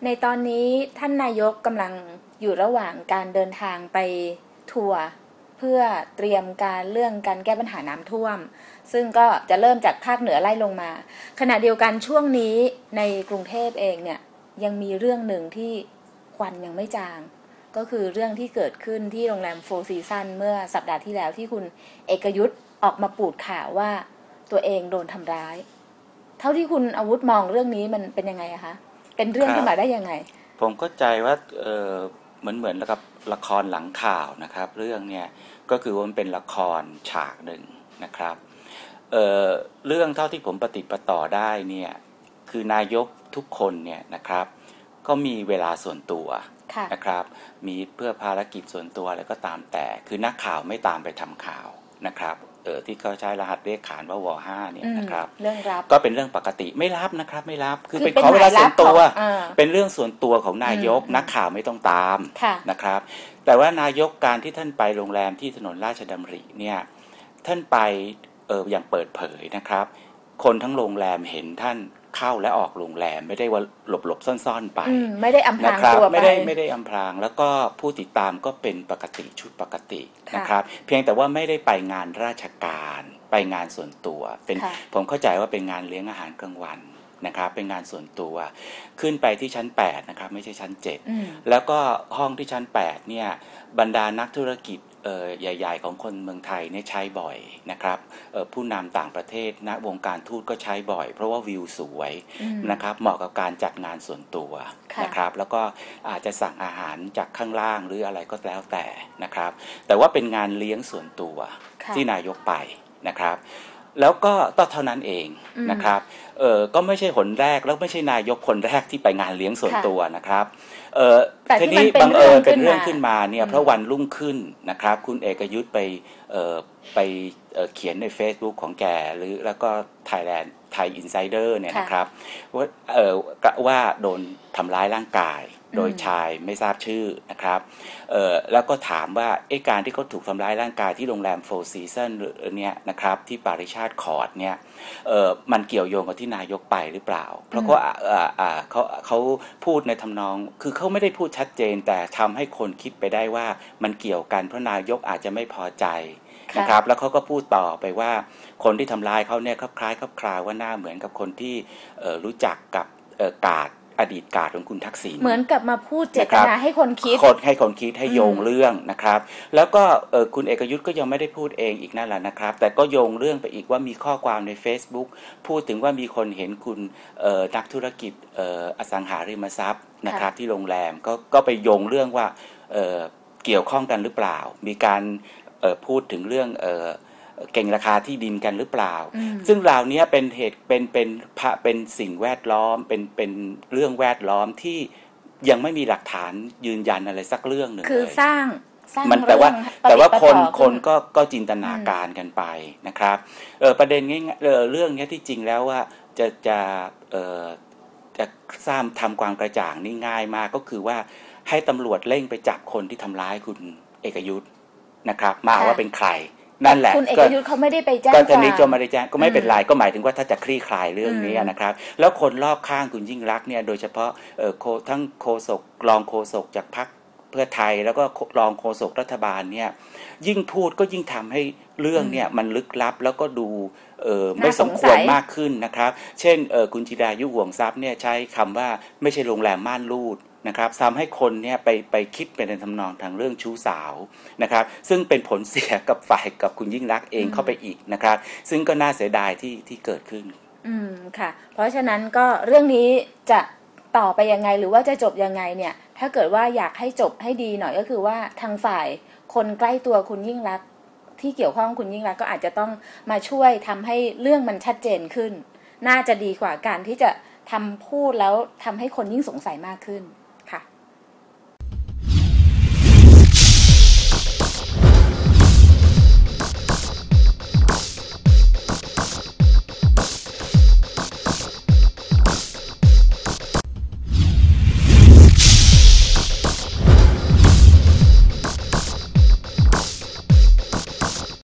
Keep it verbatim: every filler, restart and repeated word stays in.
ในตอนนี้ท่านนายกกำลังอยู่ระหว่างการเดินทางไปทัวร์เพื่อเตรียมการเรื่องการแก้ปัญหาน้ำท่วมซึ่งก็จะเริ่มจากภาคเหนือไล่ลงมาขณะเดียวกันช่วงนี้ในกรุงเทพเองเนี่ยยังมีเรื่องหนึ่งที่ควันยังไม่จางก็คือเรื่องที่เกิดขึ้นที่โรงแรมโฟร์ซีซันเมื่อสัปดาห์ที่แล้วที่คุณเอกยุทธออกมาปูดข่าวว่าตัวเองโดนทำร้ายเท่าที่คุณอาวุธมองเรื่องนี้มันเป็นยังไงอะคะเป็นเรื่องขึ้นมาได้ยังไงผมเข้าใจว่าเออเหมือนเหมือนกับละครหลังข่าวนะครับเรื่องเนี้ยก็คือว่ามันเป็นละครฉากหนึ่งนะครับเอ่อเรื่องเท่าที่ผมปฏิปต่อได้เนี่ยคือนายกทุกคนเนี่ยนะครับก็มีเวลาส่วนตัวนะครับมีเพื่อภารกิจส่วนตัวอะไรก็ตามแต่คือนักข่าวไม่ตามไปทำข่าวนะครับเออที่เขาใช้รหัสเลขขานว่าว ห้า เนี่ยนะครับเรื่องรับก็เป็นเรื่องปกติไม่รับนะครับไม่รับคือเป็นขอเวลาส่วนตัวเป็นเรื่องส่วนตัวของนายกนักข่าวไม่ต้องตามนะครับแต่ว่านายกการที่ท่านไปโรงแรมที่ถนนราชดำริเนี่ยท่านไปเอออย่างเปิดเผยนะครับคนทั้งโรงแรมเห็นท่านเข้าและออกโรงแรมไม่ได้ว่าหลบๆซ่อนๆไปไม่ได้อำพรางตัวไปไม่ได้ไม่ได้อำพรางแล้วก็ผู้ติดตามก็เป็นปกติชุดปกตินะครับเพียงแต่ว่าไม่ได้ไปงานราชการไปงานส่วนตัวเป็นผมเข้าใจว่าเป็นงานเลี้ยงอาหารกลางวันนะครับเป็นงานส่วนตัวขึ้นไปที่ชั้นแปดนะครับไม่ใช่ชั้นเจ็ดแล้วก็ห้องที่ชั้นแปดเนี่ยบรรดานักธุรกิจเอ่อใหญ่ๆของคนเมืองไทยเนี่ยใช้บ่อยนะครับเอ่อผู้นำต่างประเทศณวงการทูตก็ใช้บ่อยเพราะว่าวิวสวยนะครับเหมาะกับการจัดงานส่วนตัวนะครับแล้วก็อาจจะสั่งอาหารจากข้างล่างหรืออะไรก็แล้วแต่นะครับแต่ว่าเป็นงานเลี้ยงส่วนตัวที่นายกไปนะครับแล้วก็ก็เท่านั้นเองนะครับเออก็ไม่ใช่คนแรกแล้วไม่ใช่นายกคนแรกที่ไปงานเลี้ยงส่วนตัวนะครับเออทีนี้บังเอิญเป็นเรื่องขึ้นมาเนี่ยเพราะวันรุ่งขึ้นนะครับคุณเอกยุทธไปเออไปเออเขียนใน Facebook ของแกหรือแล้วก็ Thailand Thai Insider เนี่ยนะครับว่าเออว่าโดนทำร้ายร่างกายโดยชายไม่ทราบชื่อนะครับเอ่อแล้วก็ถามว่าไอ้การที่เขาถูกทำร้ายร่างกายที่โรงแรม Four Seasons เนี่ยนะครับที่ปาริชาติคอร์ทเนี่ยเอ่อมันเกี่ยวโยงกับที่นายกไปหรือเปล่าเพราะว่าอ่าอ่าเขาเขาพูดในทำนองคือเขาไม่ได้พูดชัดเจนแต่ทำให้คนคิดไปได้ว่ามันเกี่ยวกันเพราะนายกอาจจะไม่พอใจนะครับแล้วเขาก็พูดต่อไปว่าคนที่ทำร้ายเขาเนี่ยคลับคล้ายคลับคลาว่าหน้าเหมือนกับคนที่เอ่อรู้จักกับเอ่อกาดอดีตกาดของคุณทักษิณเหมือนกับมาพูดเจตนาให้คนคิดคนให้คนคิดให้โยงเรื่องนะครับแล้วก็เอ่อคุณเอกยุทธก็ยังไม่ได้พูดเองอีกนั่นแหละนะครับแต่ก็โยงเรื่องไปอีกว่ามีข้อความใน Facebook พูดถึงว่ามีคนเห็นคุณเอ่อนักธุรกิจเอ่ออสังหาริมทรัพย์นะครับที่โรงแรมก็ก็ไปโยงเรื่องว่าเอ่อเกี่ยวข้องกันหรือเปล่ามีการเอ่อพูดถึงเรื่องเอ่อเก่งราคาที่ดินกันหรือเปล่าซึ่งเหล่านี้เป็นเหตุเป็นเป็นเป็นสิ่งแวดล้อมเป็นเป็นเรื่องแวดล้อมที่ยังไม่มีหลักฐานยืนยันอะไรสักเรื่องหนึ่งเลยคือสร้างมันแต่ว่าแต่ว่าคนคนก็ก็จินตนาการกันไปนะครับเออประเด็นง่ายเออเรื่องนี้ที่จริงแล้วว่าจะจะเออจะสร้างทำความกระจ่างนี่ง่ายมากก็คือว่าให้ตำรวจเร่งไปจับคนที่ทำร้ายคุณเอกยุทธนะครับมาว่าเป็นใครนั่นแหละคุณเอกยุทธเขาไม่ได้ไปแจ้งก็ทนายโจไม่ได้แจ้งก็ไม่เป็นไรก็หมายถึงว่าถ้าจะคลี่คลายเรื่องนี้นะครับแล้วคนรอบข้างคุณยิ่งรักเนี่ยโดยเฉพาะเอ่อทั้งโฆษกรองโฆษกจากพรรคเพื่อไทยแล้วก็รองโฆษกรัฐบาลเนี่ยยิ่งพูดก็ยิ่งทำให้เรื่องเนี่ยมันลึกลับแล้วก็ดูเอ่อไม่สมควรมากขึ้นนะครับเช่นเอ่อคุณจิรายุห่วงทรัพย์เนี่ยใช้คำว่าไม่ใช่โรงแรมม่านรูดนะครับทำให้คนเนี่ยไปไปคิดเป็นในทำนองทางเรื่องชู้สาวนะครับซึ่งเป็นผลเสียกับฝ่ายกับคุณยิ่งรักเองเข้าไปอีกนะครับซึ่งก็น่าเสียดายที่ที่เกิดขึ้นอืมค่ะเพราะฉะนั้นก็เรื่องนี้จะต่อไปยังไงหรือว่าจะจบยังไงเนี่ยถ้าเกิดว่าอยากให้จบให้ดีหน่อยก็คือว่าทางฝ่ายคนใกล้ตัวคุณยิ่งรักที่เกี่ยวข้องคุณยิ่งรักก็อาจจะต้องมาช่วยทำให้เรื่องมันชัดเจนขึ้นน่าจะดีกว่าการที่จะทำพูดแล้วทำให้คนยิ่งสงสัยมากขึ้น